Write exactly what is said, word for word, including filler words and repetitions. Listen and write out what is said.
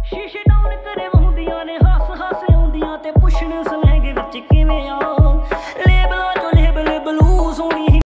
ਸ਼ੀਸ਼ੇ ਡਾਊਨ ਕਰੇ ਵਹੁੰਦੀਆਂ ਨੇ ਹੱਸ ਹੱਸ ਆਉਂਦੀਆਂ ਤੇ ਪੁੱਛਣ ਸਲੈਂਗ ਵਿੱਚ ਕਿਵੇਂ ਆ।